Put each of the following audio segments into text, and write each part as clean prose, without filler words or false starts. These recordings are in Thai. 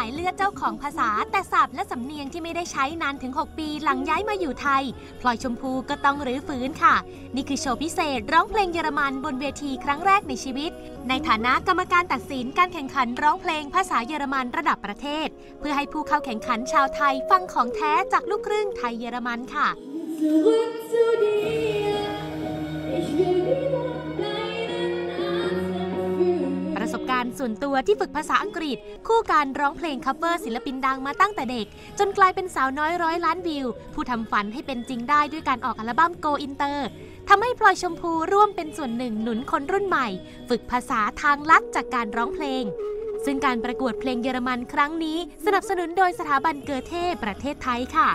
ายเลือดเจ้าของภาษาแต่ศัพท์และสำเนียงที่ไม่ได้ใช้นานถึง6 ปีหลังย้ายมาอยู่ไทยพลอยชมพูก็ต้องรื้อฟื้นค่ะนี่คือโชว์พิเศษร้องเพลงเยอรมันบนเวทีครั้งแรกในชีวิตในฐานะกรรมการตัดสินการแข่งขันร้องเพลงภาษาเยอรมันระดับประเทศเพื่อให้ผู้เข้าแข่งขันชาวไทยฟังของแท้จากลูกครึ่งไทยเยอรมันค่ะประสบการณ์ส่วนตัวที่ฝึกภาษาอังกฤษคู่การร้องเพลงคัฟเวอร์ศิลปินดังมาตั้งแต่เด็กจนกลายเป็นสาวน้อย100 ล้านวิวผู้ทำฝันให้เป็นจริงได้ด้วยการออกอัลบั้ม Go Inter ทำให้พลอยชมพูร่วมเป็นส่วนหนึ่งหนุนคนรุ่นใหม่ฝึกภาษาทางลัดจากการร้องเพลงซึ่งการประกวดเพลงเยอรมันครั้งนี้สนับสนุนโดยสถาบันเกอเท่ประเทศไทยค่ะ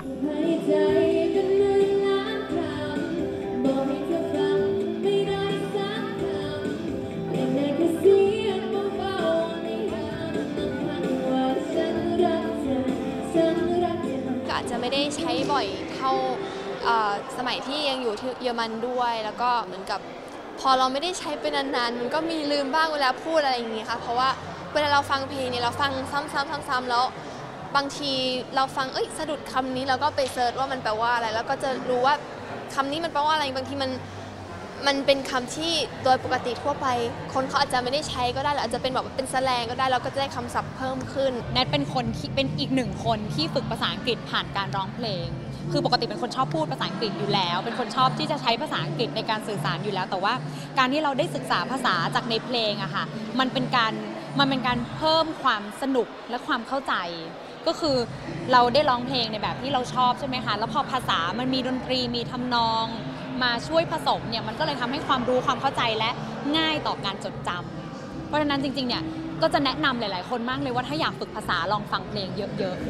อาจจะไม่ได้ใช้บ่อยเท่าสมัยที่ยังอยู่ที่เยอรมันด้วยแล้วก็เหมือนกับพอเราไม่ได้ใช้ไปนานๆมันก็มีลืมบ้างเวลาพูดอะไรอย่างงี้ค่ะเพราะว่าเวลาเราฟังเพลงเนี่ยเราฟังซ้ำๆแล้วบางทีเราฟังสะดุดคำนี้เราก็ไปเซิร์ชว่ามันแปลว่าอะไรแล้วก็จะรู้ว่าคำนี้มันแปลว่าอะไรบางทีมันเป็นคำที่โดยปกติทั่วไปคนเขาอาจจะไม่ได้ใช้ก็ได้หรืออาจจะเป็นแบบเป็นแสแลงก็ได้เราก็จะได้คำศัพท์เพิ่มขึ้นแนทเป็นคนที่เป็นอีกหนึ่งคนที่ฝึกภาษาอังกฤษผ่านการร้องเพลงคือปกติเป็นคนชอบพูดภาษาอังกฤษอยู่แล้วเป็นคนชอบที่จะใช้ภาษาอังกฤษในการสื่อสารอยู่แล้วแต่ว่าการที่เราได้ศึกษาภาษาจากในเพลงอะค่ะมันเป็นการเพิ่มความสนุกและความเข้าใจก็คือเราได้ร้องเพลงในแบบที่เราชอบใช่ไหมคะแล้วพอภาษามันมีดนตรีมีทำนองมาช่วยผสมเนี่ยมันก็เลยทำให้ความรู้ความเข้าใจและง่ายต่อการจดจำเพราะฉะนั้นจริงๆเนี่ยก็จะแนะนำหลายๆคนมากเลยว่าถ้าอยากฝึกภาษาลองฟังเพลงเยอะ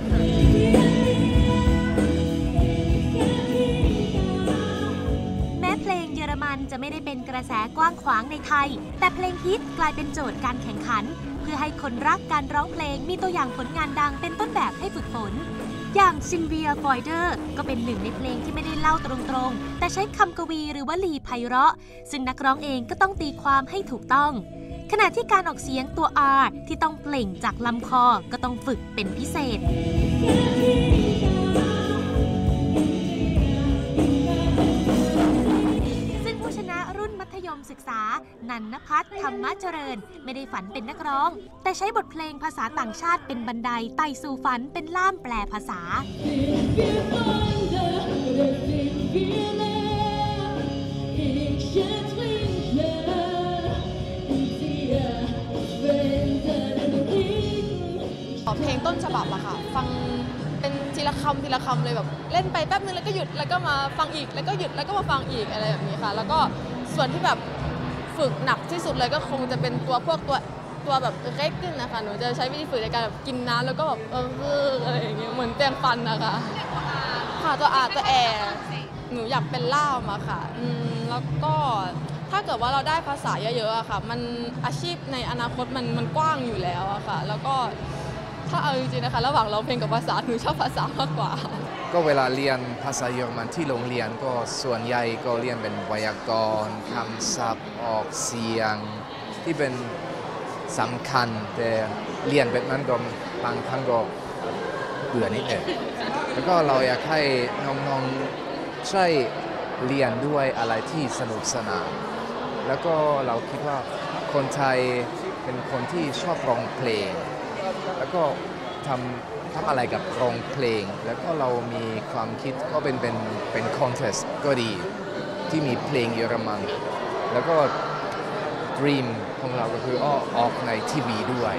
ๆแม้เพลงเยอรมันจะไม่ได้เป็นกระแสกว้างขวางในไทยแต่เพลงฮิตกลายเป็นโจทย์การแข่งขันเพื่อให้คนรักการร้องเพลงมีตัวอย่างผลงานดังเป็นต้นแบบให้ฝึกฝนอย่างซินเวีย ฟอยเดอร์ก็เป็นหนึ่งในเพลงที่ไม่ได้เล่าตรงๆแต่ใช้คำกวีหรือวลีไพเราะซึ่งนักร้องเองก็ต้องตีความให้ถูกต้องขณะที่การออกเสียงตัว R ที่ต้องเปล่งจากลำคอก็ต้องฝึกเป็นพิเศษมัธยมศึกษานันนภัทรธรรมเจริญไม่ได้ฝันเป็นนักร้องแต่ใช้บทเพลงภาษาต่างชาติเป็นบันไดไต่สู่ฝันเป็นล่ามแปลภาษาเพลงต้นฉบับอะค่ะฟังเป็นทีละคำเลยแบบเล่นไปแป๊บนึงแล้วก็หยุดแล้วก็มาฟังอีกแล้วก็หยุดแล้วก็มาฟังอีกอะไรแบบนี้ค่ะแล้วก็ส่วนที่แบบฝึกหนักที่สุดเลยก็คงจะเป็นตัวแบบเล็กขึ้นนะคะหนูจะใช้วิธีฝึกในการแบบกินน้ำแล้วก็แบบอะไรอย่างเงี้ยเหมือนแปรงฟันนะคะค่ะตัวแอหนูอยากเป็นล่ามอะค่ะแล้วก็ถ้าเกิดว่าเราได้ภาษาเยอะๆอะค่ะมันอาชีพในอนาคตมันกว้างอยู่แล้วอะค่ะแล้วก็ถ้าเอาจริงๆนะคะระหว่างร้องเพลงกับภาษาหนูชอบภาษามากกว่าก็เวลาเรียนภาษาเยอรมันที่โรงเรียนก็ส่วนใหญ่ก็เรียนเป็นไวยากรณ์คำศัพท์ออกเสียงที่เป็นสำคัญแต่เรียนแบบนั้นก็บางครั้งก็เบื่อนิดหนึ่งแล้วก็เราอยากให้น้องๆใช้เรียนด้วยอะไรที่สนุกสนานแล้วก็เราคิดว่าคนไทยเป็นคนที่ชอบร้องเพลงแล้วก็ทำอะไรกับร้องเพลงแล้วก็เรามีความคิดก็เป็นคอนเทสต์ก็ดีที่มีเพลงเยอรมันแล้วก็ดรีมของเราก็คือออกในทีวีด้วย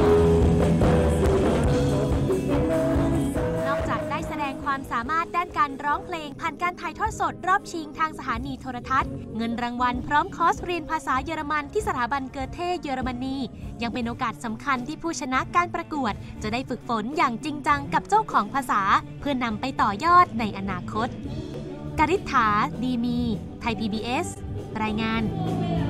นอกจากได้แสดงความสามารถด้านการร้องเพลงผ่านการถ่ายทอดสดรอบชิงทางสถานีโทรทัศน์เงินรางวัลพร้อมคอร์สเรียนภาษาเยอรมันที่สถาบันเกอเท่เยอรมนียังเป็นโอกาสสำคัญที่ผู้ชนะการประกวดจะได้ฝึกฝนอย่างจริงจังกับเจ้าของภาษาเพื่อนำไปต่อยอดในอนาคตกฤษฐา ดีมี ไทย PBS รายงาน